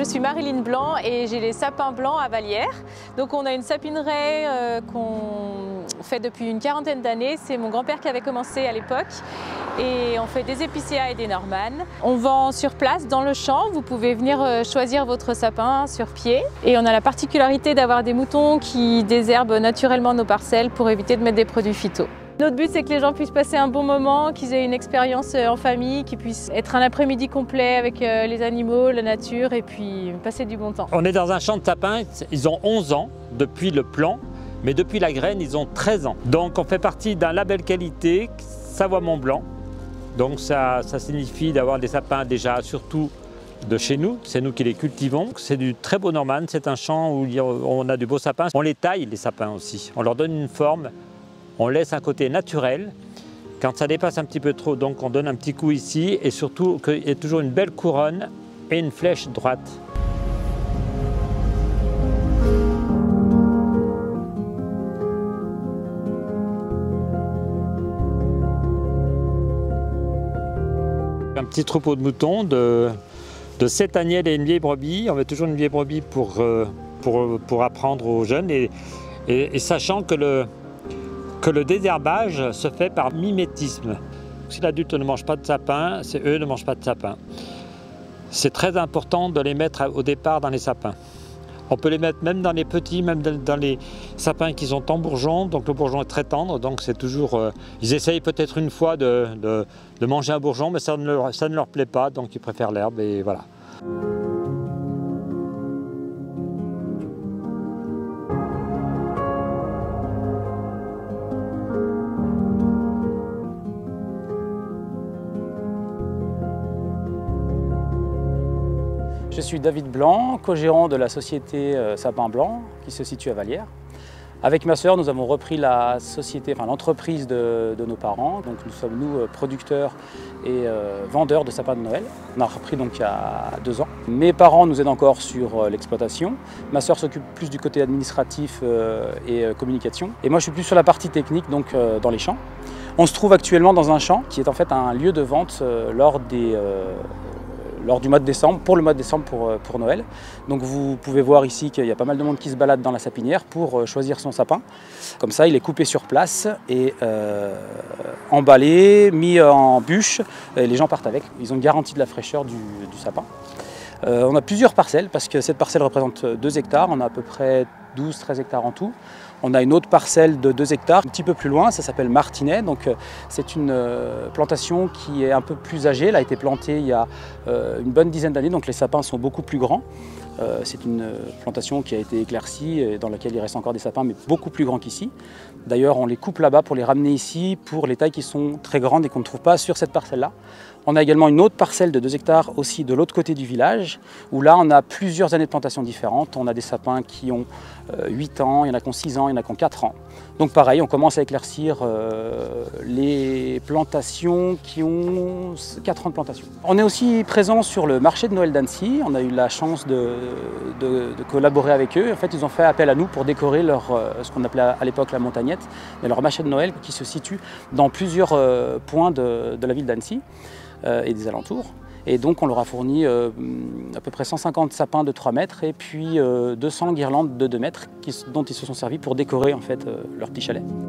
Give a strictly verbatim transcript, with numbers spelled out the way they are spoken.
suis Marilyn Blanc et j'ai les sapins blancs à Vallières. Donc on a une sapineraie euh, qu'on fait depuis une quarantaine d'années. C'est mon grand-père qui avait commencé à l'époque. Et on fait des épicéas et des normannes. On vend sur place dans le champ. Vous pouvez venir choisir votre sapin sur pied. Et on a la particularité d'avoir des moutons qui désherbent naturellement nos parcelles pour éviter de mettre des produits phyto. Notre but, c'est que les gens puissent passer un bon moment, qu'ils aient une expérience en famille, qu'ils puissent être un après-midi complet avec les animaux, la nature et puis passer du bon temps. On est dans un champ de sapins, ils ont onze ans depuis le plant, mais depuis la graine, ils ont treize ans. Donc on fait partie d'un label qualité, Savoie-Mont-Blanc. Donc ça, ça signifie d'avoir des sapins déjà surtout de chez nous, c'est nous qui les cultivons. C'est du très beau Norman, c'est un champ où on a du beau sapin. On les taille les sapins aussi, on leur donne une forme. On laisse un côté naturel. Quand ça dépasse un petit peu trop, donc on donne un petit coup ici et surtout qu'il y ait toujours une belle couronne et une flèche droite. Un petit troupeau de moutons de, de sept agnelles et une vieille brebis. On veut toujours une vieille brebis pour, pour, pour apprendre aux jeunes et, et, et sachant que le que le désherbage se fait par mimétisme. Si l'adulte ne mange pas de sapin, c'est eux ne mangent pas de sapin. C'est très important de les mettre au départ dans les sapins. On peut les mettre même dans les petits, même dans les sapins qui sont en bourgeon, donc le bourgeon est très tendre, donc c'est toujours... Euh, ils essayent peut-être une fois de, de, de manger un bourgeon, mais ça ne, leur, ça ne leur plaît pas, donc ils préfèrent l'herbe et voilà. Je suis David Blanc, co-gérant de la société Sapin Blanc qui se situe à Vallières. Avec ma sœur, nous avons repris la société, enfin l'entreprise de, de nos parents. Donc nous sommes nous producteurs et euh, vendeurs de sapins de Noël. On a repris donc il y a deux ans. Mes parents nous aident encore sur l'exploitation. Ma sœur s'occupe plus du côté administratif euh, et euh, communication. Et moi je suis plus sur la partie technique, donc euh, dans les champs. On se trouve actuellement dans un champ qui est en fait un lieu de vente euh, lors des euh, lors du mois de décembre, pour le mois de décembre pour, pour Noël. Donc vous pouvez voir ici qu'il y a pas mal de monde qui se balade dans la sapinière pour choisir son sapin. Comme ça, il est coupé sur place et euh, emballé, mis en bûche, et les gens partent avec. Ils ont une garantie de la fraîcheur du, du sapin. Euh, on a plusieurs parcelles parce que cette parcelle représente deux hectares, on a à peu près douze treize hectares en tout. On a une autre parcelle de deux hectares, un petit peu plus loin, ça s'appelle Martinet. Donc c'est une plantation qui est un peu plus âgée, elle a été plantée il y a une bonne dizaine d'années, donc les sapins sont beaucoup plus grands. C'est une plantation qui a été éclaircie et dans laquelle il reste encore des sapins, mais beaucoup plus grands qu'ici. D'ailleurs, on les coupe là-bas pour les ramener ici pour les tailles qui sont très grandes et qu'on ne trouve pas sur cette parcelle-là. On a également une autre parcelle de deux hectares aussi de l'autre côté du village, où là on a plusieurs années de plantation différentes. On a des sapins qui ont euh, huit ans, il y en a qui ont six ans, il y en a qui ont quatre ans. Donc pareil, on commence à éclaircir euh, les plantations qui ont quatre ans de plantation. On est aussi présent sur le marché de Noël d'Annecy. On a eu la chance de, de, de collaborer avec eux. En fait, ils ont fait appel à nous pour décorer leur, ce qu'on appelait à l'époque la montagnette, mais leur marché de Noël qui se situe dans plusieurs euh, points de, de la ville d'Annecy et des alentours. Et donc on leur a fourni euh, à peu près cent cinquante sapins de trois mètres et puis euh, deux cents guirlandes de deux mètres qui, dont ils se sont servis pour décorer en fait, euh, leur petit chalet.